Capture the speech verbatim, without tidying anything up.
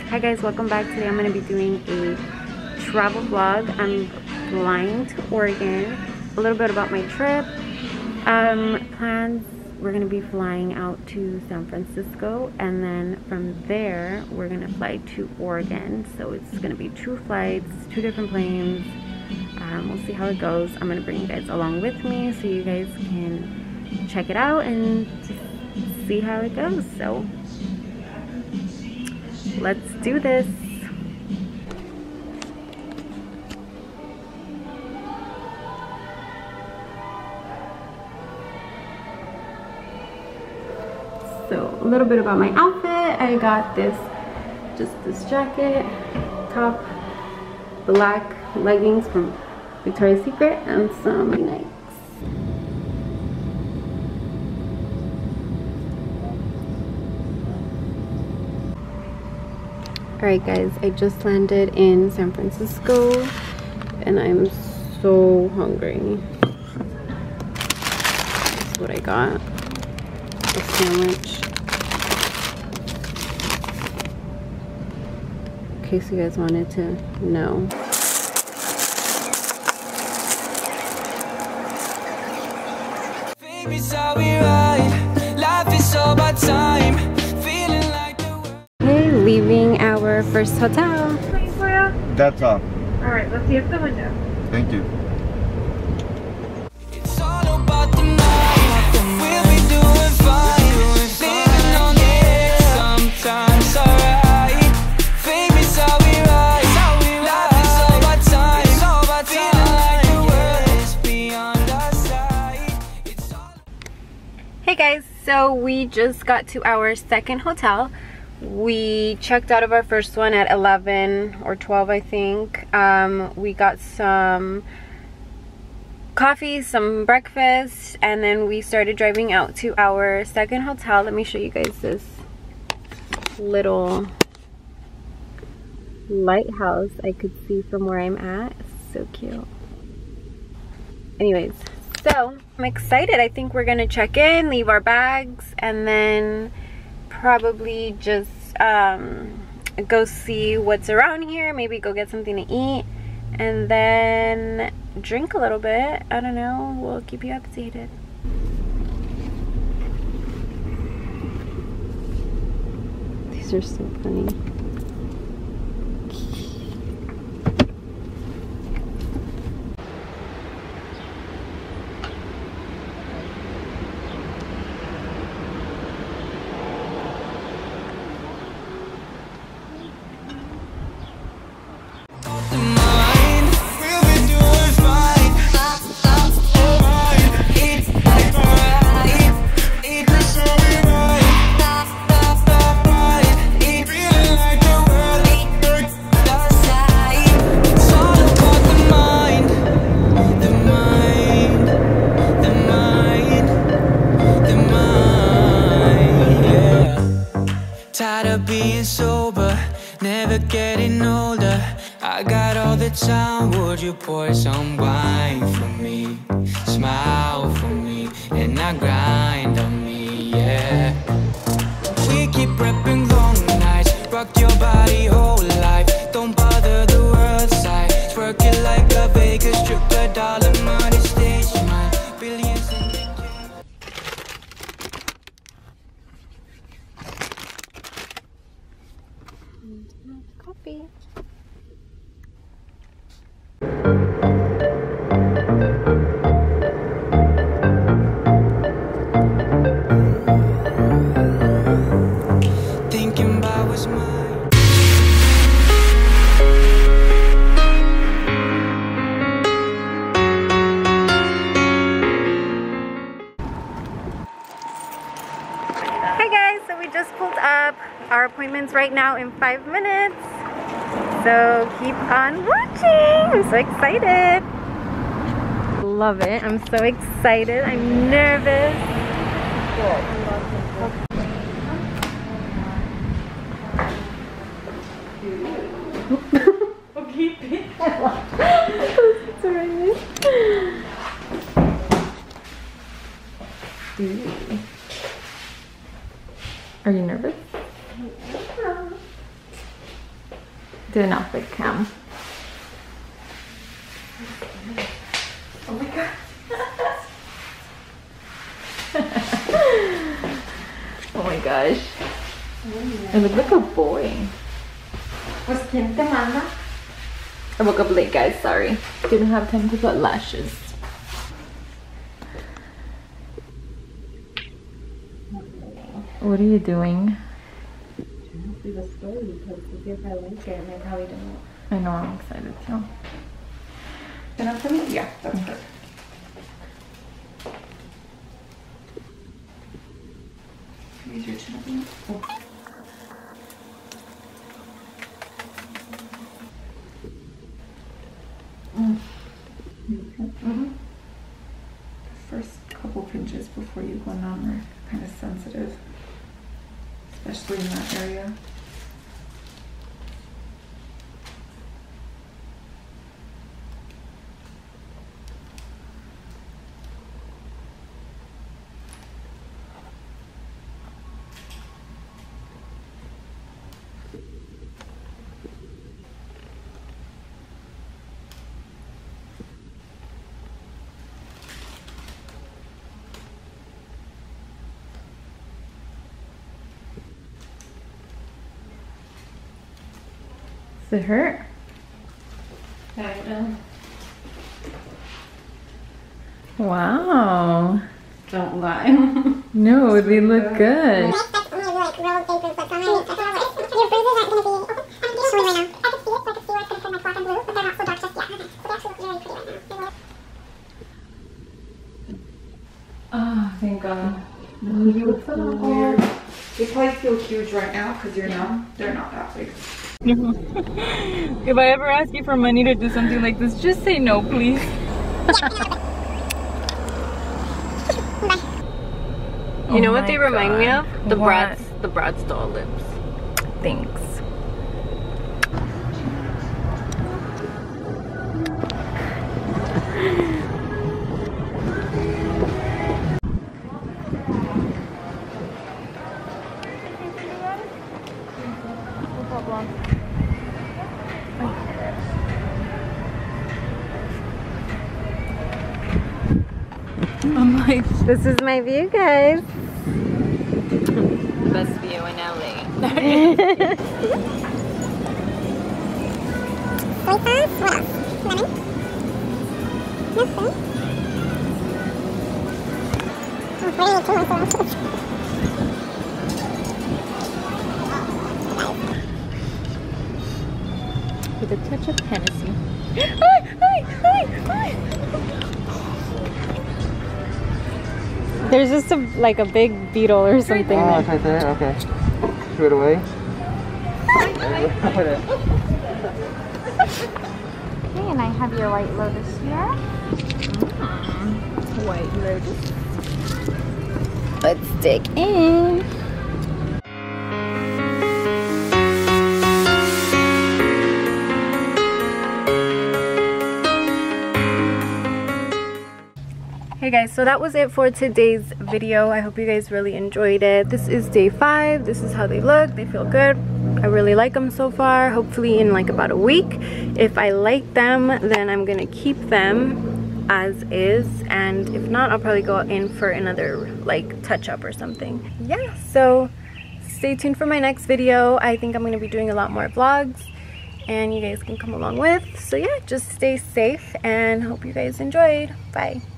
Hi guys, welcome back. Today I'm going to be doing a travel vlog. I'm flying to Oregon. A little bit about my trip. Um, plans, we're going to be flying out to San Francisco, and then from there we're going to fly to Oregon. So it's going to be two flights, two different planes. Um, we'll see how it goes. I'm going to bring you guys along with me so you guys can check it out and just see how it goes. So let's do this. So a little bit about my outfit. I got this, just this jacket, top, black leggings from Victoria's Secret, and some Nikes. Alright guys, I just landed in San Francisco and I'm so hungry. That's what I got. A sandwich. In case you guys wanted to know. Hey, leaving our first hotel. That's all. Alright, let's see if the window. Thank you. It's all about the night. We'll be doing fine. Living on the edge, sometimes alright. Baby's how we ride. Life is all about time. Feeling like the world is beyond our sight. It's all. Hey guys, so we just got to our second hotel. We checked out of our first one at eleven or twelve, I think. Um, we got some coffee, some breakfast, and then we started driving out to our second hotel. Let me show you guys this little lighthouse I could see from where I'm at. It's so cute. Anyways, so I'm excited. I think we're gonna check in, leave our bags, and then probably just um, go see what's around here, maybe go get something to eat, and then drink a little bit. I don't know, we'll keep you updated. These are so funny. Being sober, never getting older. I got all the time. Would you pour some wine for me? Smile for me, and not grind on me, yeah. We keep repping long nights. Rock your body whole life. Don't bother the world side. Twerk it like a Vegas strip, a dollar money stage mine. Billions in the game. Coffee. Thinking about what's mine. Hi guys, so we just pulled up. Our appointment's right now in five minutes. So keep on watching. I'm so excited. Love it. I'm so excited. I'm nervous. Okay. It's alright. Are you nervous? Do an outfit cam. Oh my god. Oh my gosh. I look like a boy. Pues quién te manda? I woke up late, guys, sorry. Didn't have time to put lashes. What are you doing? Trying to see the story because to see if I like it and I probably don't. I know, I'm excited too. Enough for me? Yeah, that's perfect. Use your chin up a minute. Oh. Mm. Mm-hmm. The first couple pinches before you go numb are kind of sensitive, especially in that area. Does it hurt? Kinda. Wow. Don't lie. No, they look good. Oh, thank God. You look so weird. They probably feel huge right now because you're numb. They're not that big. If I ever ask you for money to do something like this, just say no, please. You know Oh what they my remind me God. of? The What? Bratz, the Bratz doll lips. Thanks. I'm like, This is my view, guys. best view in L A. With a touch of Hennessy. There's just a like a big beetle or something. Oh, there. it's right there? Okay. Threw it away. Okay, and I have your white lotus here. Mm, white lotus. Let's dig in. Hey guys, so that was it for today's video. I hope you guys really enjoyed it. This is day five. This is how they look. They feel good. I really like them so far. Hopefully in like about a week, if I like them, then I'm gonna keep them as is, and if not, I'll probably go in for another like touch up or something. Yeah, so stay tuned for my next video. I think I'm gonna be doing a lot more vlogs and you guys can come along with. So yeah, just stay safe and hope you guys enjoyed. Bye.